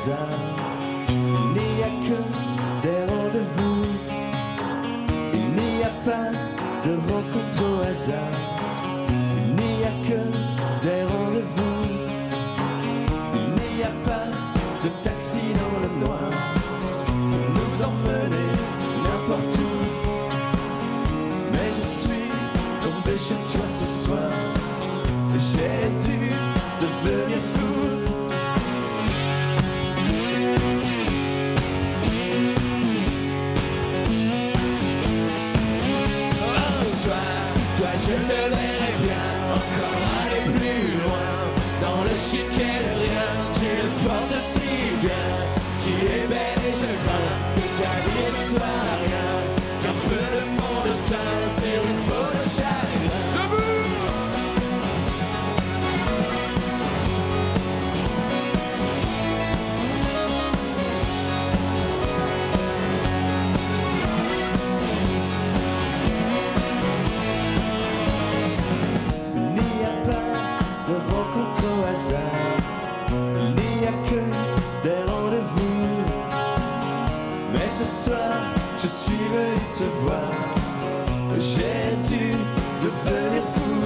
hasard. Il n'y a que des rendez-vous. Il n'y a pas de rencontre au hasard. Il n'y a que des rendez-vous. Il n'y a pas de taxi dans le noir pour nous emmener n'importe où. Mais je suis tombé chez toi ce soir et j'ai dû devenir fou. Toi, je te verrais bien encore aller plus loin. Dans le chiquet de rien, tu le portes si bien. Tu es belle et je crains que ta vie ne soit rien qu'un peu de fond de teint sur une peau de chagrin. Debout! Rencontre au hasard, il n'y a que des rendez-vous. Mais ce soir, je suis venu te voir, j'ai dû devenir fou.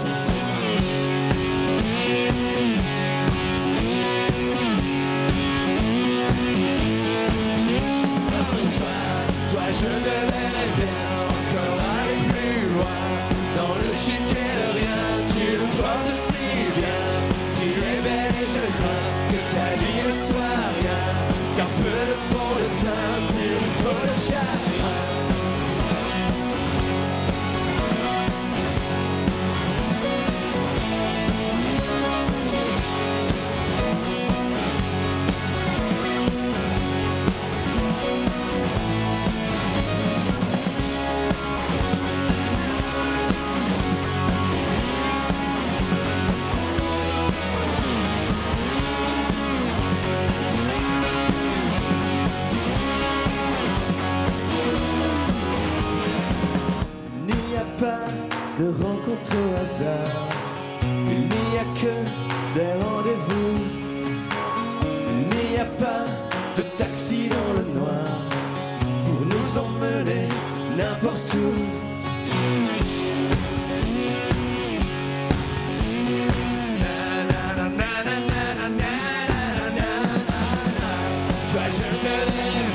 Toi, je te verrais bien encore aller plus loin. Dans le chiquet de rien, tu le portes si bien. Tu es belle et je crains que ta vie ne soit rien qu'un peu de fond de teint sur une peau de chagrin. Pas de rencontre au hasard, il n'y a que des rendez-vous. Il n'y a pas de taxi dans le noir pour nous emmener n'importe où. Toi, je te verrai